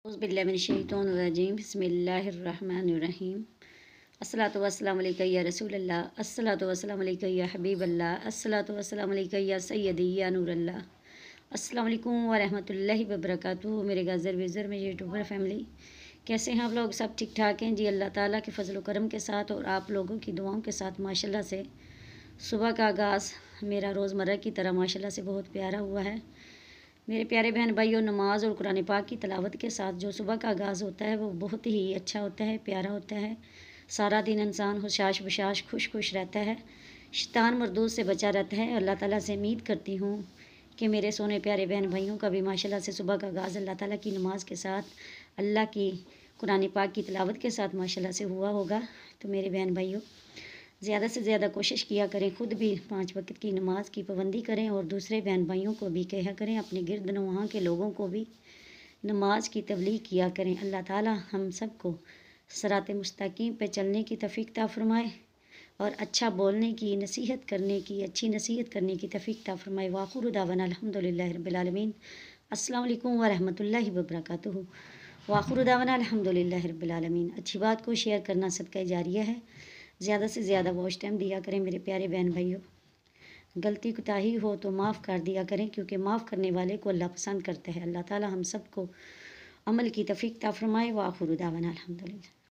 اعوذ باللہ من الشیطان الرجیم بسم اللہ الرحمن الرحیم الصلاۃ والسلام علیکہ یا رسول اللہ الصلاۃ والسلام علیکہ یا حبیب اللہ الصلاۃ والسلام علیکہ یا سیدی یا نور اللہ السلام علیکم ورحمۃ اللہ وبرکاتہ۔ میرے گازر ویزر میں یوٹیوبر فیملی کیسے ہیں آپ لوگ؟ سب ٹھیک ٹھاک ہیں جی، اللہ تعالیٰ کے فضل و کرم کے ساتھ اور آپ لوگوں کی دعاؤں کے ساتھ ماشاءاللہ سے صبح کا آغاز میرا روزمرہ کی طرح ماشاءاللہ سے بہت پیارا ہوا ہے۔ میرے پیارے بہن بھائیوں، نماز اور قرآن پاک کی تلاوت کے ساتھ جو صبح کا آغاز ہوتا ہے وہ بہت ہی اچھا ہوتا ہے، پیارا ہوتا ہے۔ سارا دن انسان حشاش بشاش خوش رہتا ہے، شیطان مردود سے بچا رہتا ہے۔ اللہ تعالیٰ سے امید کرتی ہوں کہ میرے سونے پیارے بہن بھائیوں کا بھی ماشاءاللہ سے صبح کا آغاز اللہ تعالیٰ کی نماز کے ساتھ، اللہ کی قرآن پاک کی تلاوت کے ساتھ ماشاءاللہ سے ہوا ہوگا۔ تو میرے بہن بھائیوں، زیادہ سے زیادہ کوشش کیا کریں، خود بھی 5 وقت کی نماز کی پابندی کریں اور دوسرے بہن بھائیوں کو بھی کہا کریں، اپنے گرد نواح کے لوگوں کو بھی نماز کی تبلیغ کیا کریں۔ اللہ تعالیٰ ہم سب کو صراط مستقیم پہ چلنے کی توفیق عطا فرمائے اور اچھا بولنے کی، نصیحت کرنے کی، اچھی نصیحت کرنے کی توفیق عطا فرمائے۔ وآخر دعوانا الحمدللہ رب العالمین۔ السلام علیکم ورحمۃ اللہ وبرکاتہ۔ وآخر دعوانا الحمدللہ رب العالمین۔ اچھی بات کو شیئر کرنا صدقہ جاریہ ہے، زیادہ سے زیادہ واچ ٹائم دیا کریں میرے پیارے بہن بھائیوں۔ غلطی کوتاہی ہو تو معاف کر دیا کریں، کیونکہ معاف کرنے والے کو اللہ پسند کرتا ہے۔ اللہ تعالیٰ ہم سب کو عمل کی توفیق عطا فرمائے۔ وآخر دعوانا الحمدللہ۔